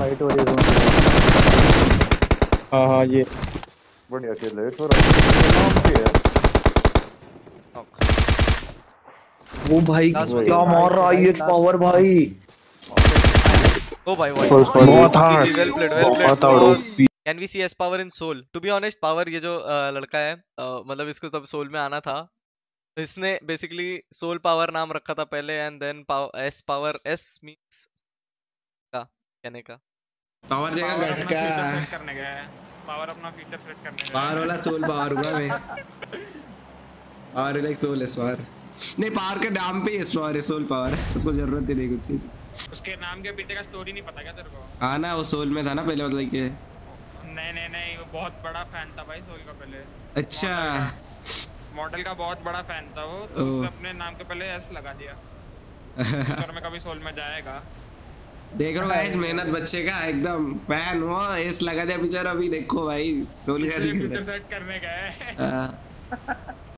Fight हो रही है। हाँ हाँ ये बढ़िया खेल है थोड़ा नाम भी है। वो भाई क्या मार रहा है ये पावर भाई। ओ भाई भाई बहुत हार्ड वेल प्लेड बहुत hard OP. Can we see S power in soul? To be honest power ये जो लड़का है मतलब इसको तब सोल में आना था तो इसने बेसिकली सोल पावर नाम रखा था पहले and then S power S means का कहने का पावर जगह गट का करने गया है। पावर अपना फीचर सेट करने गया पावर वाला सोल पावर हुआ मैं पावर लाइक सोल है स्वार नहीं पावर के नाम पे ही स्वार है सोल पावर उसको जरूरत ही नहीं कुछ चीज। उसके नाम के पीछे का स्टोरी नहीं पता क्या तेरे को? हाँ ना वो सोल में था ना पहले मतलब कि नहीं वो बहुत बड़ा फैन था भाई सोल का पहले। अच्छा मॉडल का बहुत बड़ा फैन था वो तो उसने अपने नाम के पहले एस लगा दिया। फ्यूचर में कभी सोल में जाएगा देख रहे हो गाइस मेहनत बच्चे का एकदम फैन हुआ एस लगा दिया बेचारा अभी देखो भाई सोल का फ्यूचर सेट करने गए।